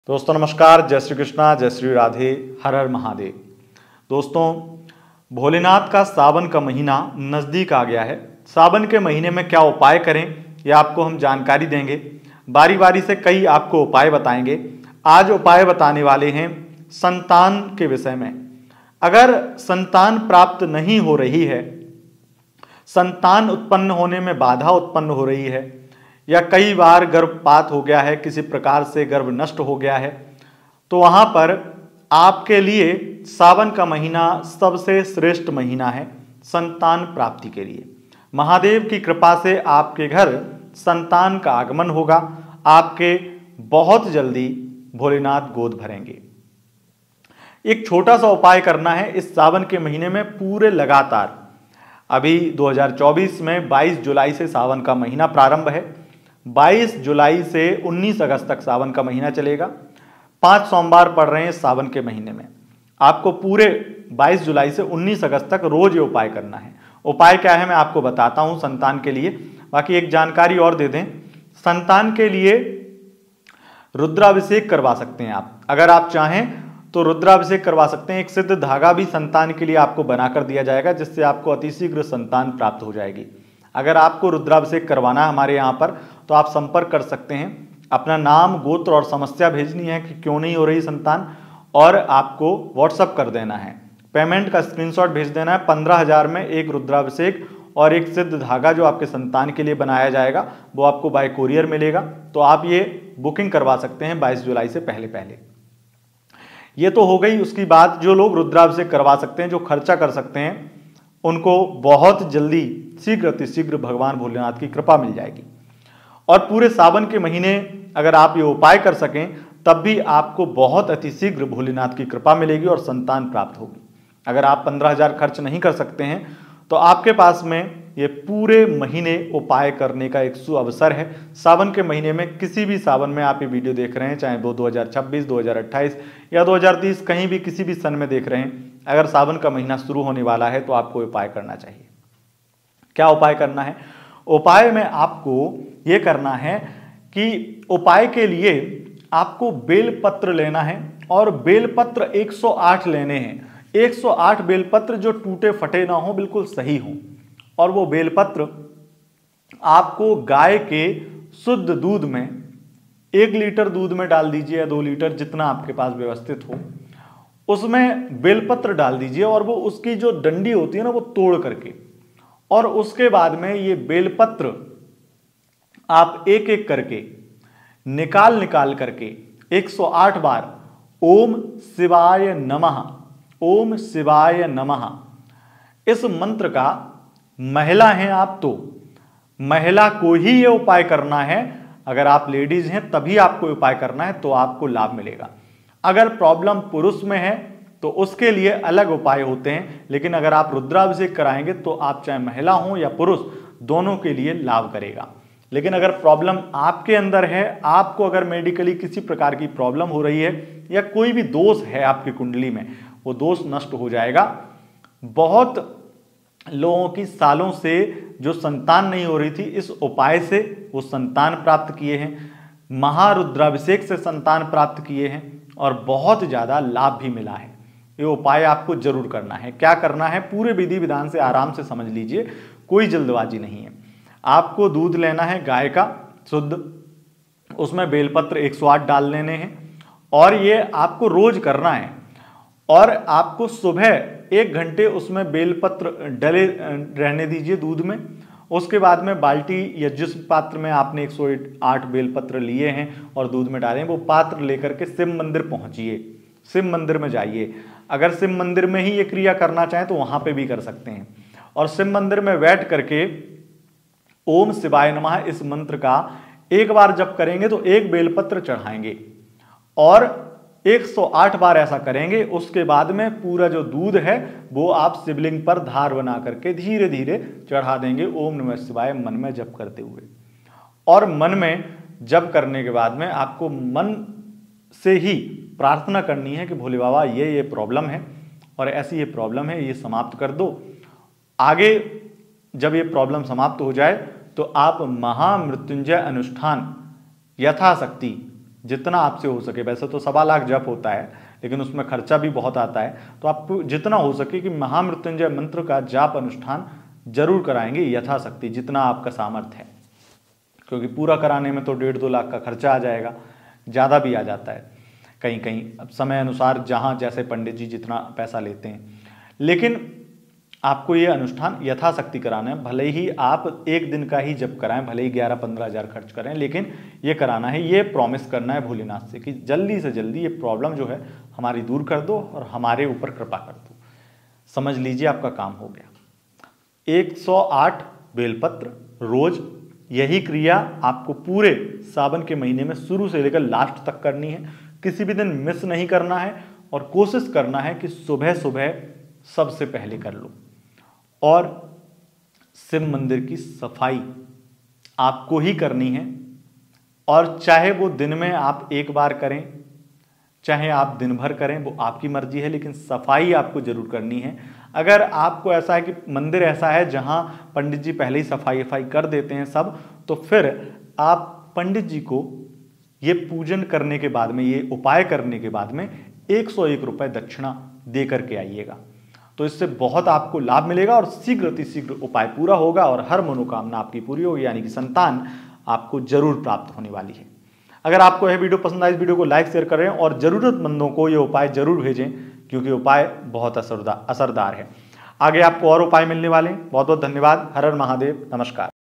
दोस्तों नमस्कार, जय श्री कृष्णा, जय श्री राधे, हर हर महादेव। दोस्तों, भोलेनाथ का सावन का महीना नज़दीक आ गया है। सावन के महीने में क्या उपाय करें, यह आपको हम जानकारी देंगे। बारी बारी से कई आपको उपाय बताएंगे। आज उपाय बताने वाले हैं संतान के विषय में। अगर संतान प्राप्त नहीं हो रही है, संतान उत्पन्न होने में बाधा उत्पन्न हो रही है, या कई बार गर्भपात हो गया है, किसी प्रकार से गर्भ नष्ट हो गया है, तो वहां पर आपके लिए सावन का महीना सबसे श्रेष्ठ महीना है संतान प्राप्ति के लिए। महादेव की कृपा से आपके घर संतान का आगमन होगा। आपके बहुत जल्दी भोलेनाथ गोद भरेंगे। एक छोटा सा उपाय करना है इस सावन के महीने में पूरे लगातार। अभी 2024 में 22 जुलाई से सावन का महीना प्रारंभ है। 22 जुलाई से 19 अगस्त तक सावन का महीना चलेगा। 5 सोमवार पड़ रहे हैं सावन के महीने में। आपको पूरे 22 जुलाई से 19 अगस्त तक रोज ये उपाय करना है। उपाय क्या है मैं आपको बताता हूं संतान के लिए। बाकी एक जानकारी और दे दें, संतान के लिए रुद्राभिषेक करवा सकते हैं आप। अगर आप चाहें तो रुद्राभिषेक करवा सकते हैं। एक सिद्ध धागा भी संतान के लिए आपको बनाकर दिया जाएगा, जिससे आपको अतिशीघ्र संतान प्राप्त हो जाएगी। अगर आपको रुद्राभिषेक करवाना है हमारे यहाँ पर, तो आप संपर्क कर सकते हैं। अपना नाम, गोत्र और समस्या भेजनी है कि क्यों नहीं हो रही संतान, और आपको व्हाट्सअप कर देना है। पेमेंट का स्क्रीनशॉट भेज देना है। 15,000 में एक रुद्राभिषेक और एक सिद्ध धागा जो आपके संतान के लिए बनाया जाएगा, वो आपको बाय कोरियर मिलेगा। तो आप ये बुकिंग करवा सकते हैं 22 जुलाई से पहले पहले। ये तो हो गई। उसकी बात, जो लोग रुद्राभिषेक करवा सकते हैं, जो खर्चा कर सकते हैं, उनको बहुत जल्दी शीघ्र अतिशीघ्र भगवान भोलेनाथ की कृपा मिल जाएगी। और पूरे सावन के महीने अगर आप ये उपाय कर सकें, तब भी आपको बहुत अतिशीघ्र भोलेनाथ की कृपा मिलेगी और संतान प्राप्त होगी। अगर आप 15,000 खर्च नहीं कर सकते हैं, तो आपके पास में ये पूरे महीने उपाय करने का एक सुअवसर है। सावन के महीने में, किसी भी सावन में आप ये वीडियो देख रहे हैं, चाहे वो 2026, 2028 या 2030, कहीं भी किसी भी सन में देख रहे हैं, अगर सावन का महीना शुरू होने वाला है तो आपको उपाय करना चाहिए। क्या उपाय करना है? उपाय में आपको ये करना है कि उपाय के लिए आपको बेलपत्र लेना है, और बेलपत्र 108 लेने हैं। 108 बेलपत्र जो टूटे फटे ना हो, बिल्कुल सही हो। और वो बेलपत्र आपको गाय के शुद्ध दूध में, 1 लीटर दूध में डाल दीजिए या 2 लीटर, जितना आपके पास व्यवस्थित हो, उसमें बेलपत्र डाल दीजिए। और वो उसकी जो डंडी होती है ना, वो तोड़ करके, और उसके बाद में ये बेलपत्र आप एक एक करके निकाल करके 108 बार ओम शिवाय नमः, ओम शिवाय नमः, इस मंत्र का, महिला हैं आप तो महिला को ही ये उपाय करना है। अगर आप लेडीज हैं तभी आपको उपाय करना है, तो आपको लाभ मिलेगा। अगर प्रॉब्लम पुरुष में है तो उसके लिए अलग उपाय होते हैं। लेकिन अगर आप रुद्राभिषेक कराएंगे तो आप चाहे महिला हो या पुरुष, दोनों के लिए लाभ करेगा। लेकिन अगर प्रॉब्लम आपके अंदर है, आपको अगर मेडिकली किसी प्रकार की प्रॉब्लम हो रही है, या कोई भी दोष है आपकी कुंडली में, वो दोष नष्ट हो जाएगा। बहुत लोगों की सालों से जो संतान नहीं हो रही थी, इस उपाय से वो संतान प्राप्त किए हैं। महारुद्राभिषेक से संतान प्राप्त किए हैं, और बहुत ज़्यादा लाभ भी मिला है। ये उपाय आपको जरूर करना है। क्या करना है, पूरे विधि विधान से आराम से समझ लीजिए, कोई जल्दबाजी नहीं है। आपको दूध लेना है गाय का शुद्ध, उसमें बेलपत्र 108 डाल लेने हैं, और ये आपको रोज करना है। और आपको सुबह 1 घंटे उसमें बेलपत्र डले रहने दीजिए दूध में। उसके बाद में बाल्टी या जिस पात्र में आपने 108 बेलपत्र लिए हैं और दूध में डालें, वो पात्र लेकर के शिव मंदिर पहुंचिए, शिव मंदिर में जाइए। अगर शिव मंदिर में ही ये क्रिया करना चाहें तो वहां पे भी कर सकते हैं। और शिव मंदिर में बैठ करके ओम शिवाय नमः इस मंत्र का एक बार जप करेंगे तो 1 बेलपत्र चढ़ाएंगे, और 108 बार ऐसा करेंगे। उसके बाद में पूरा जो दूध है वो आप शिवलिंग पर धार बना करके धीरे धीरे चढ़ा देंगे, ओम नमः शिवाय मन में जप करते हुए। और मन में जप करने के बाद में आपको मन से ही प्रार्थना करनी है कि भोले बाबा ये प्रॉब्लम है, और ऐसी ये प्रॉब्लम है, ये समाप्त कर दो। आगे जब ये प्रॉब्लम समाप्त हो जाए तो आप महामृत्युंजय अनुष्ठान यथाशक्ति जितना आपसे हो सके। वैसे तो 1.25 लाख जप होता है, लेकिन उसमें खर्चा भी बहुत आता है, तो आपको जितना हो सके कि महामृत्युंजय मंत्र का जाप अनुष्ठान जरूर कराएंगे यथाशक्ति, जितना आपका सामर्थ्य है, क्योंकि पूरा कराने में तो 1.5-2 लाख का खर्चा आ जाएगा, ज़्यादा भी आ जाता है कहीं कहीं, अब समय अनुसार जहाँ जैसे पंडित जी जितना पैसा लेते हैं। लेकिन आपको ये अनुष्ठान यथाशक्ति कराना है, भले ही आप एक दिन का ही जप कराएं, भले ही 11-15 हज़ार खर्च करें, लेकिन ये कराना है, ये प्रॉमिस करना है भोलेनाथ से कि जल्दी से जल्दी ये प्रॉब्लम जो है हमारी दूर कर दो और हमारे ऊपर कृपा कर दो। समझ लीजिए आपका काम हो गया। 108 बेलपत्र रोज, यही क्रिया आपको पूरे सावन के महीने में शुरू से लेकर लास्ट तक करनी है, किसी भी दिन मिस नहीं करना है, और कोशिश करना है कि सुबह सुबह सबसे पहले कर लो। और शिव मंदिर की सफाई आपको ही करनी है, और चाहे वो दिन में आप एक बार करें, चाहे आप दिन भर करें, वो आपकी मर्जी है, लेकिन सफाई आपको जरूर करनी है। अगर आपको ऐसा है कि मंदिर ऐसा है जहां पंडित जी पहले ही सफाई कर देते हैं सब, तो फिर आप पंडित जी को ये पूजन करने के बाद में, ये उपाय करने के बाद में 101 रुपये दक्षिणा दे करके आइएगा। तो इससे बहुत आपको लाभ मिलेगा और शीघ्र अतिशीघ्र उपाय पूरा होगा और हर मनोकामना आपकी पूरी होगी, यानी कि संतान आपको जरूर प्राप्त होने वाली है। अगर आपको यह वीडियो पसंद आए, इस वीडियो को लाइक शेयर करें और जरूरतमंदों को ये उपाय जरूर भेजें, क्योंकि उपाय बहुत असरदार है। आगे आपको और उपाय मिलने वाले हैं। बहुत बहुत धन्यवाद। हर हर महादेव। नमस्कार।